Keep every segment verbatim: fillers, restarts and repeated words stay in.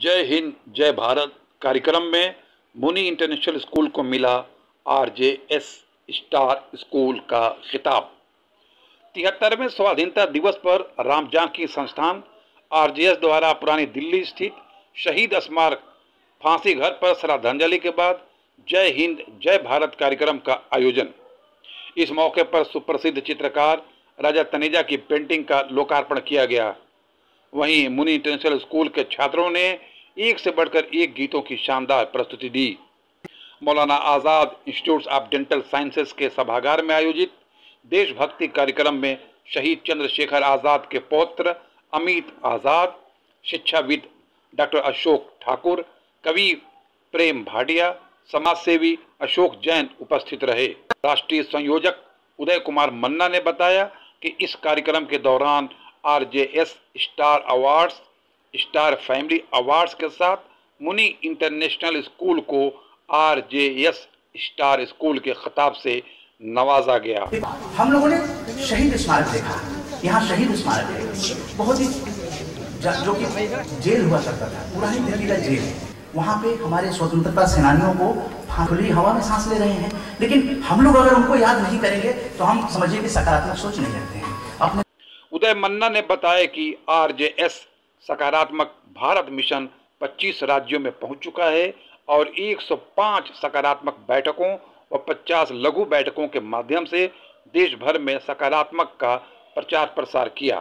जय हिंद जय भारत कार्यक्रम में मुनि इंटरनेशनल स्कूल को मिला आरजेएस स्टार स्कूल का खिताब। तिहत्तरवें स्वाधीनता दिवस पर राम जानकी संस्थान आरजेएस द्वारा पुरानी दिल्ली स्थित शहीद स्मारक फांसी घर पर श्रद्धांजलि के बाद जय हिंद जय भारत कार्यक्रम का आयोजन। इस मौके पर सुप्रसिद्ध चित्रकार राजा तनेजा की पेंटिंग का लोकार्पण किया गया। वहीं मुनि इंटरनेशनल स्कूल के छात्रों ने एक से बढ़कर एक गीतों की शानदार प्रस्तुति दी। Maulana Azad institute of dental sciences के सभागार में आयोजित देशभक्ति कार्यक्रम में शहीद चंद्रशेखर आज़ाद के पौत्र अमित आज़ाद, शिक्षाविद डॉक्टर अशोक ठाकुर, कवि प्रेम भाटिया, समाजसेवी अशोक जैन उपस्थित रहे। राष्ट्रीय संयोजक उदय कुमार मन्ना ने बताया कि इस कार्यक्रम के दौरान RJS star awards, star family awards के साथ मुनि इंटरनेशनल स्कूल को आरजेएस स्टार स्कूल के खिताब से नवाजा गया। हम लोगों ने शहीद स्मारक देखा, यहाँ शहीद स्मारक है, बहुत ही जो कि जेल हुआ करता था, पुरानी दिल्ली का जेल। वहाँ पे हमारे स्वतंत्रता सेनानियों को खुली हवा में सांस ले रहे हैं, लेकिन हम लोग अगर उनको याद नहीं करेंगे तो हम समझिए कि सकारात्मक सोच नहीं रखते हैं अपने। उदय मन्ना ने बताया कि आरजेएस सकारात्मक भारत मिशन पच्चीस राज्यों में पहुंच चुका है और एक सौ पाँच सकारात्मक बैठकों और पचास लघु बैठकों के माध्यम से देश भर में सकारात्मक का प्रचार प्रसार किया।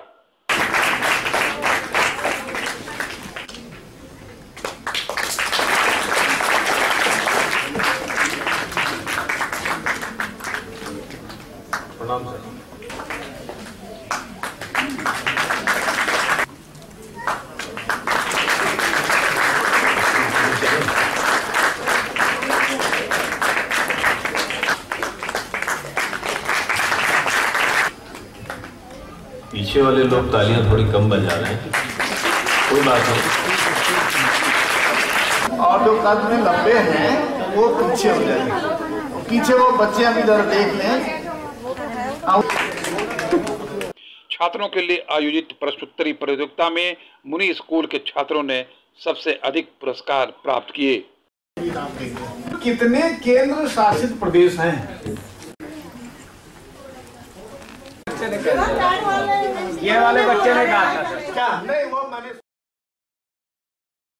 प्रणाम सर। पीछे वाले लोग तालियां थोड़ी कम बजा रहे हैं, कोई बात नहीं। और जो कद में लंबे हैं वो पीछे हो जाएंगे, पीछे वो बच्चे अभी इधर देख लें। छात्रों के लिए आयोजित प्रश्नोत्तरी प्रतियोगिता में मुनि स्कूल के छात्रों ने सबसे अधिक पुरस्कार प्राप्त किए। कितने केंद्र शासित प्रदेश हैं? ये वाले बच्चे ने कहा था क्या? नहीं।